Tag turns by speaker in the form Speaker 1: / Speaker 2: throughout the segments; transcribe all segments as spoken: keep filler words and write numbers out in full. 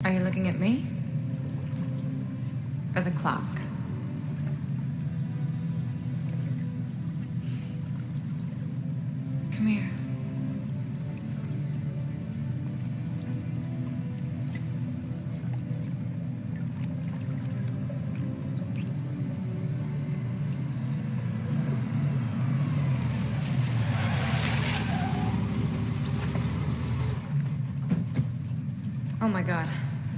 Speaker 1: Are you looking at me? Or the clock? Come here. Oh my God.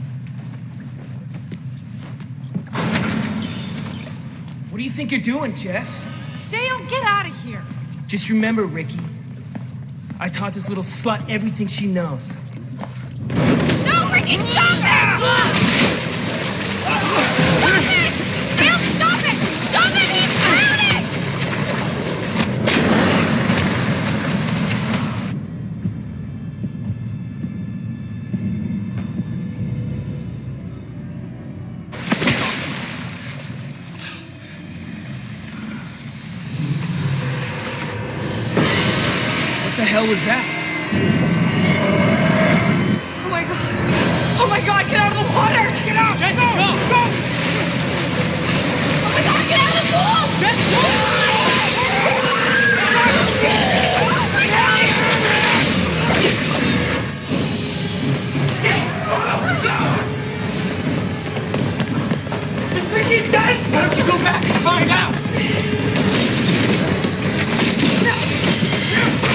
Speaker 2: What do you think you're doing, Jess?
Speaker 3: Dale, get out of here!
Speaker 2: Just remember, Ricky, I taught this little slut everything she knows.
Speaker 3: No, Ricky, stop it! Stop it! Dale, stop it! Stop it! He's drowning!
Speaker 2: What the hell was that?
Speaker 3: Oh my God! Oh my God, get out of the water!
Speaker 2: Get out! Jess, go! Go! Go!
Speaker 3: Oh my God, get out of the pool!
Speaker 2: Jess, go!
Speaker 3: Oh my God!
Speaker 2: You think he's dead? Why don't you go back and find out?
Speaker 3: No!